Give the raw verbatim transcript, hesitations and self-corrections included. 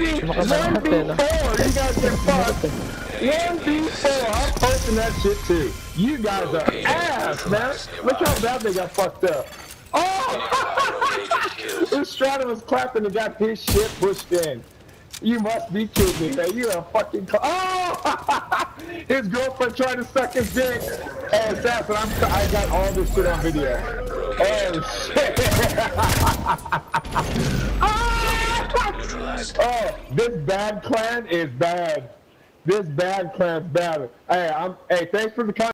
one v four, you guys get fucked. one v four, I'm posting that shit too. You guys are ass, man. Look how bad they got fucked up. Oh! This Strata was clapping and got his shit pushed in. You must be kidding me, man. You're a fucking. Oh! His girlfriend tried to suck his dick. Hey, Assassin, I'm, I got all this shit on video. Oh, shit. Oh, this bad clan is bad. This bad clan's bad. Hey, I'm. Hey, thanks for the comment.